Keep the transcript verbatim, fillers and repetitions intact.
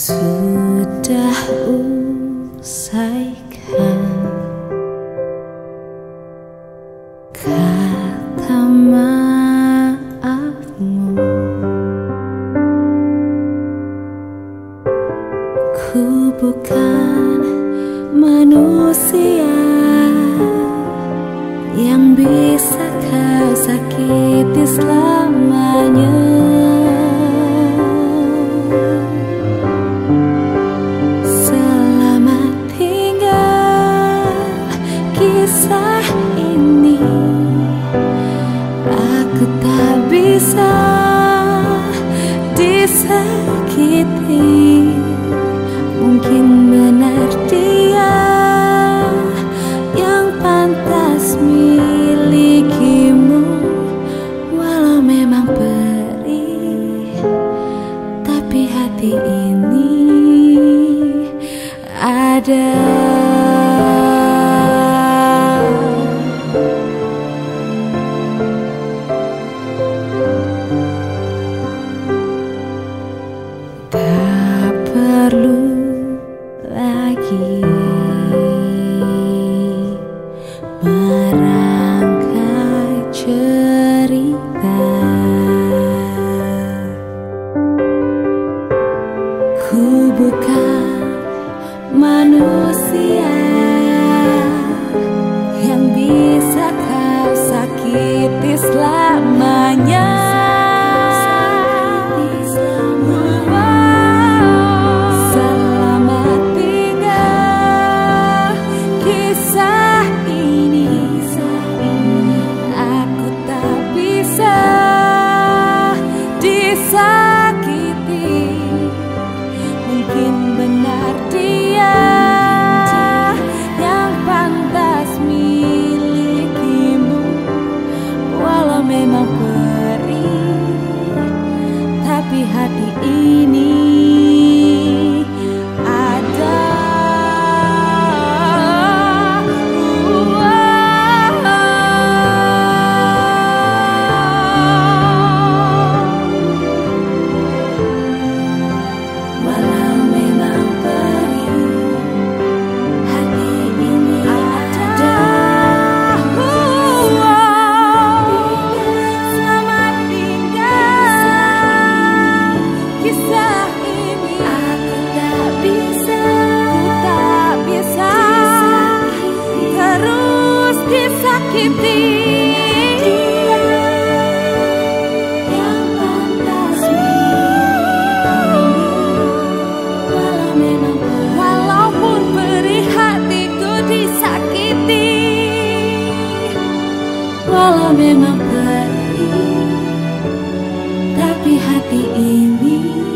Sudah usaikan kata maafmu. Ku bukan manusia yang bisa kau sakiti selamanya. Kisah ini aku tak bisa disakiti. Mungkin benar dia yang pantas milikimu. Walau memang perih, tapi hati ini ada. Tak perlu lagi merangkai cerita. Ku bukan manusia yang bisa kau sakiti selamanya. Sakiti, mungkin benar dia yang pantas milikimu. Walau memang perih, tapi hati ini ada. Sakiti yang pantas milikimu. Walau memang perih, walaupun perih hatiku disakiti. Walau memang perih, tapi hati ini